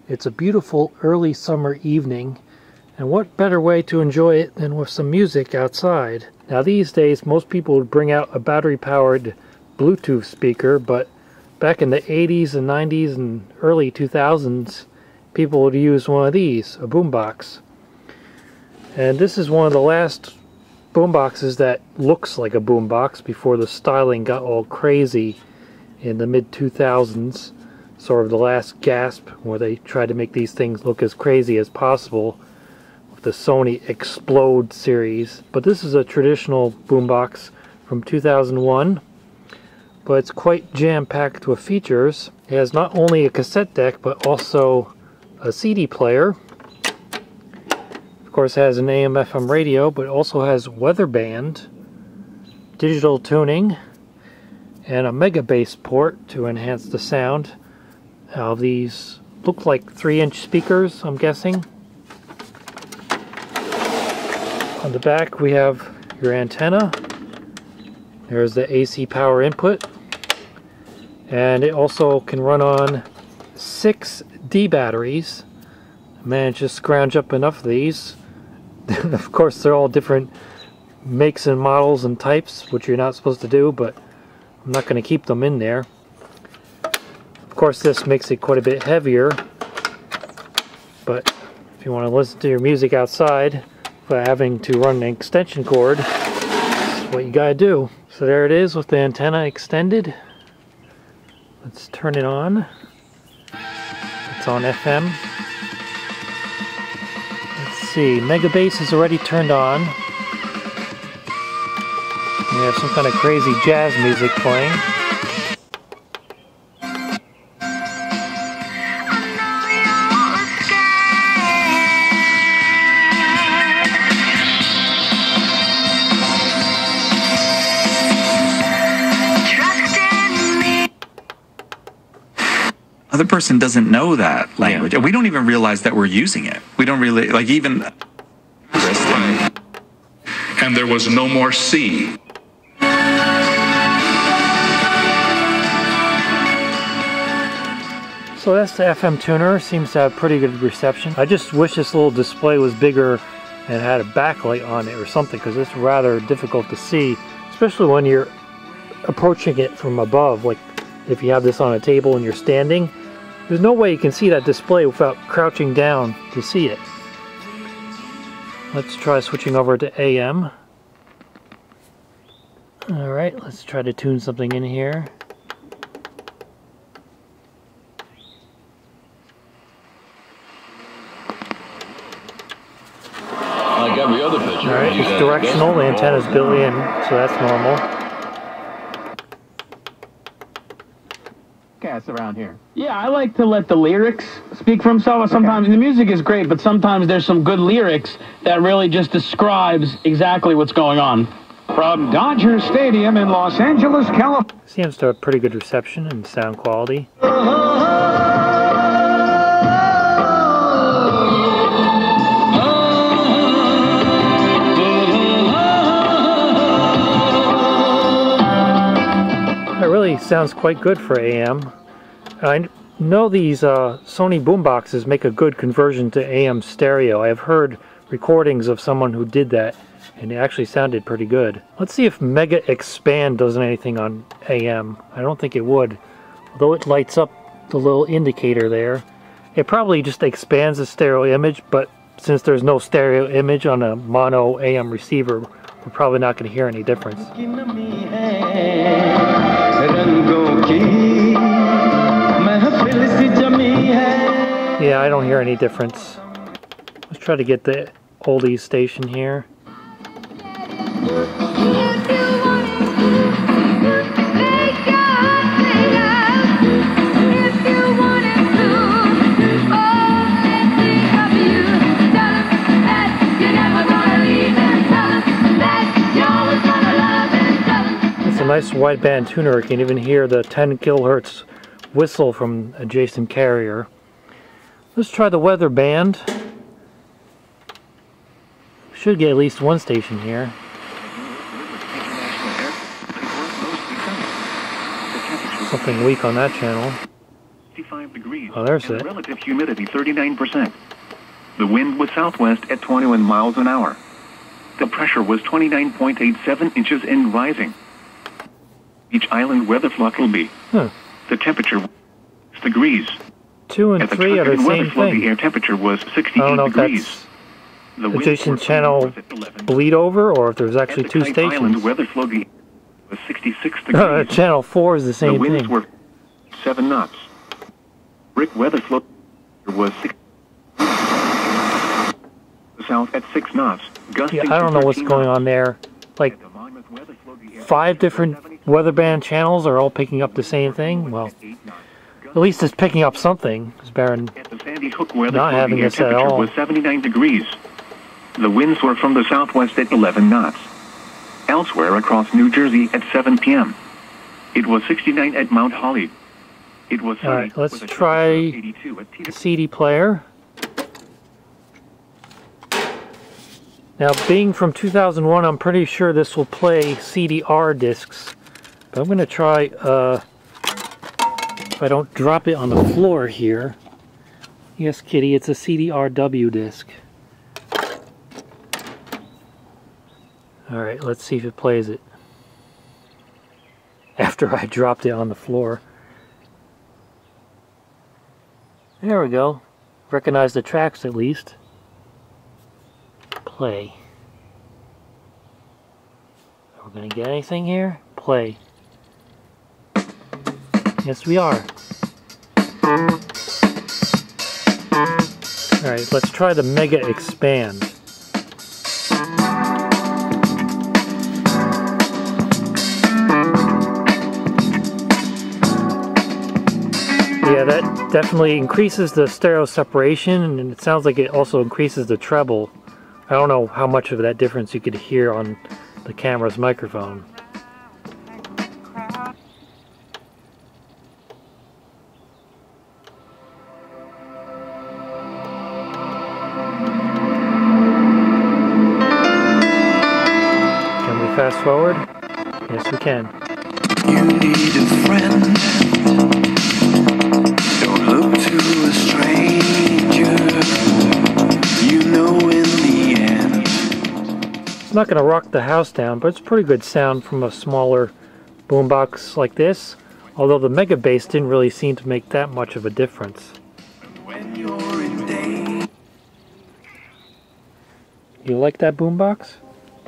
It's a beautiful early summer evening, and what better way to enjoy it than with some music outside. Now these days most people would bring out a battery-powered Bluetooth speaker, but back in the 80s and 90s and early 2000s, people would use one of these, a boombox. And this is one of the last boomboxes that looks like a boombox before the styling got all crazy in the mid-2000s. Sort of the last gasp where they tried to make these things look as crazy as possible with the Sony Explode series. But this is a traditional boombox from 2001, but it's quite jam-packed with features. It has not only a cassette deck but also a CD player. Of course it has an AM/FM radio, but it also has Weatherband, digital tuning, and a mega bass port to enhance the sound. These look like 3-inch speakers, I'm guessing. On the back we have your antenna. There's the AC power input. And it also can run on 6 D batteries. I managed to scrounge up enough of these. Of course they're all different makes and models and types, which you're not supposed to do, but I'm not going to keep them in there. Of course this makes it quite a bit heavier, but if you want to listen to your music outside without having to run an extension cord, that's what you gotta do. So there it is with the antenna extended. Let's turn it on. It's on FM. Let's see, Mega Bass is already turned on. We have some kind of crazy jazz music playing. Other person doesn't know that language, and we don't even realize that we're using it. We don't really, like, even... And there was no more sea. So that's the FM tuner. Seems to have pretty good reception. I just wish this little display was bigger and had a backlight on it or something, because it's rather difficult to see, especially when you're approaching it from above. Like if you have this on a table and you're standing, there's no way you can see that display without crouching down to see it. Let's try switching over to AM. Alright, let's try to tune something in here. Like every other picture. Alright, it's directional, the antenna's built in, so that's normal. Around here. Yeah, I like to let the lyrics speak for themselves. Sometimes the music is great, but sometimes there's some good lyrics that really just describes exactly what's going on. From Dodger Stadium in Los Angeles, California. Seems to have pretty good reception and sound quality. It really sounds quite good for AM. I know these Sony boomboxes make a good conversion to AM stereo. I have heard recordings of someone who did that, and it actually sounded pretty good. Let's see if Mega Expand does anything on AM. I don't think it would, although it lights up the little indicator there. It probably just expands the stereo image, but since there's no stereo image on a mono AM receiver, we're probably not going to hear any difference. Yeah, I don't hear any difference. Let's try to get the oldies station here. It's a nice wideband tuner. You can even hear the 10 kilohertz whistle from adjacent carrier. Let's try the Weatherband. Should get at least one station here. Something weak on that channel. 65 degrees. Oh, there's and it. Relative humidity 39%. The wind was southwest at 21 miles an hour. The pressure was 29.87 inches and rising. Each island weather flock will be. The temperature was 6 degrees. 2 and 3 are the same thing. The air temperature was 68 I don't know if degrees. that's adjacent channel bleed over or if there's actually two stations. Island weather flow was 66 degrees. Channel 4 is the same thing. The winds thing. were 7 knots. Brick weather flow was 6. South at 6 knots. Yeah, I don't know what's going on there. Like 5 different Weatherband channels are all picking up the same thing. Well, at least it's picking up something. It's better than not having this at all. Was 79 degrees. The winds were from the southwest at 11 knots. Elsewhere across New Jersey at 7 p.m. It was 69 at Mount Holly. It was all right, let's try the CD player. Now, being from 2001, I'm pretty sure this will play CDR discs. But I'm going to try, if I don't drop it on the floor here. Yes, kitty, it's a CDRW disc. Alright, let's see if it plays it. After I dropped it on the floor. There we go. Recognize the tracks at least. Play. Are we going to get anything here? Play. Yes, we are. Alright, let's try the Mega Expand. Yeah, that definitely increases the stereo separation, and it sounds like it also increases the treble. I don't know how much of that difference you could hear on the camera's microphone. Can we fast forward? Yes, we can. You need a friend. Don't look to a stranger. You know in the end. It's not going to rock the house down, but it's pretty good sound from a smaller boombox like this. Although the mega bass didn't really seem to make that much of a difference. When you're in danger. You like that boombox?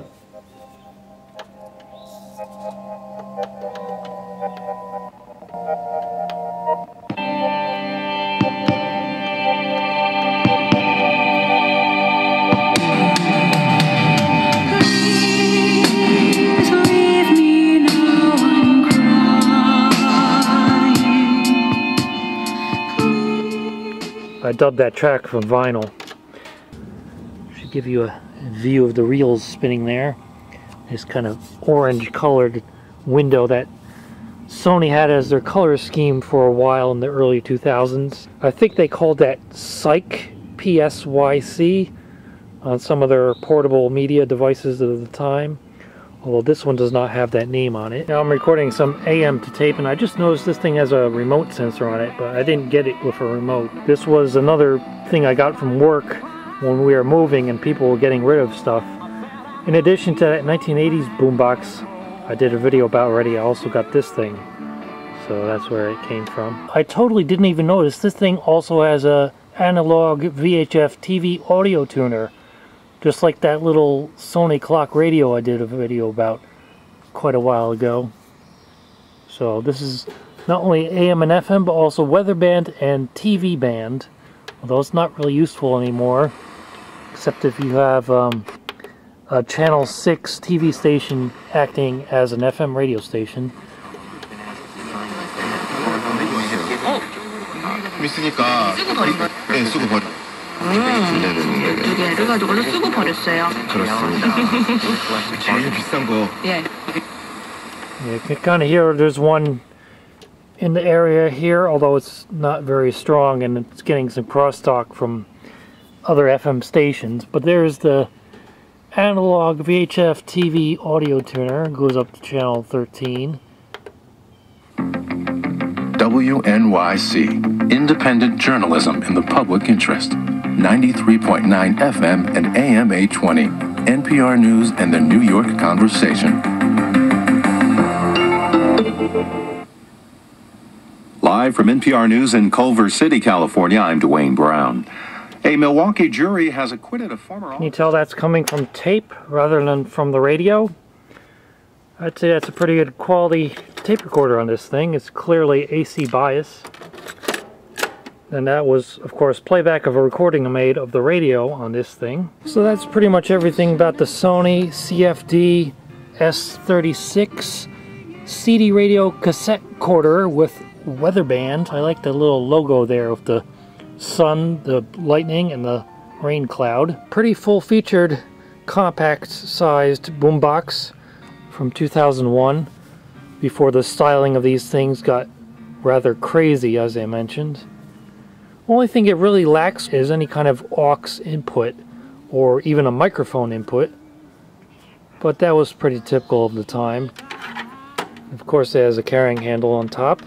I dubbed that track from vinyl. Should give you a view of the reels spinning there. This kind of orange colored window that Sony had as their color scheme for a while in the early 2000s. I think they called that Psych, PSYC, on some of their portable media devices of the time. Although this one does not have that name on it. Now I'm recording some AM to tape, and I just noticed this thing has a remote sensor on it, but I didn't get it with a remote. This was another thing I got from work when we were moving and people were getting rid of stuff. In addition to that 1980s boombox I did a video about already, I also got this thing. So that's where it came from. I totally didn't even notice this thing also has a analog VHF TV audio tuner. Just like that little Sony clock radio I did a video about quite a while ago. So this is not only AM and FM, but also Weatherband and TV band. Although it's not really useful anymore, except if you have a Channel 6 TV station acting as an FM radio station. You can kind of hear there's one in the area here, although it's not very strong and it's getting some crosstalk from other FM stations. But there's the analog VHF TV audio tuner, goes up to channel 13. Don't WNYC, independent journalism in the public interest. 93.9 FM and AM 820, NPR News and the New York Conversation. Live from NPR News in Culver City, California, I'm Dwayne Brown. A Milwaukee jury has acquitted a former... Can you tell that's coming from tape rather than from the radio? I'd say that's a pretty good quality tape recorder on this thing. It's clearly AC bias. And that was, of course, playback of a recording I made of the radio on this thing. So that's pretty much everything about the Sony CFD-S36 CD radio cassette recorder with Weatherband. I like the little logo there of the sun, the lightning, and the rain cloud. Pretty full-featured, compact-sized boombox from 2001, before the styling of these things got rather crazy, as I mentioned. Only thing it really lacks is any kind of aux input or even a microphone input, but that was pretty typical of the time. Of course, it has a carrying handle on top.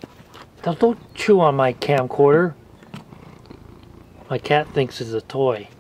Don't chew on my camcorder. My cat thinks it's a toy.